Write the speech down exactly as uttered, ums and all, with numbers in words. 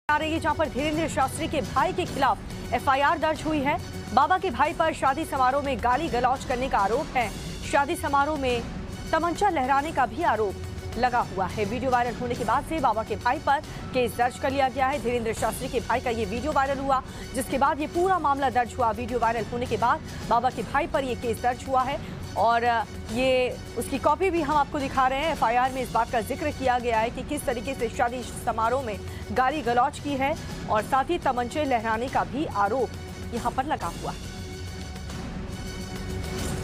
आ रही है जहां पर धीरेन्द्र शास्त्री के भाई के खिलाफ एफआईआर दर्ज हुई है। बाबा के भाई पर शादी समारोह में गाली गलौज करने का आरोप है। शादी समारोह में तमंचा लहराने का भी आरोप लगा हुआ है। वीडियो वायरल होने के बाद से बाबा के भाई पर केस दर्ज कर लिया गया है। धीरेन्द्र शास्त्री के भाई का ये वीडियो वायरल हुआ, जिसके बाद ये पूरा मामला दर्ज हुआ। वीडियो वायरल होने के बाद बाबा के भाई पर ये केस दर्ज हुआ है और ये उसकी कॉपी भी हम आपको दिखा रहे हैं। एफआईआर में इस बात का जिक्र किया गया है कि किस तरीके से शादी समारोह में गाली गलौज की है और साथ ही तमंचे लहराने का भी आरोप यहां पर लगा हुआ है।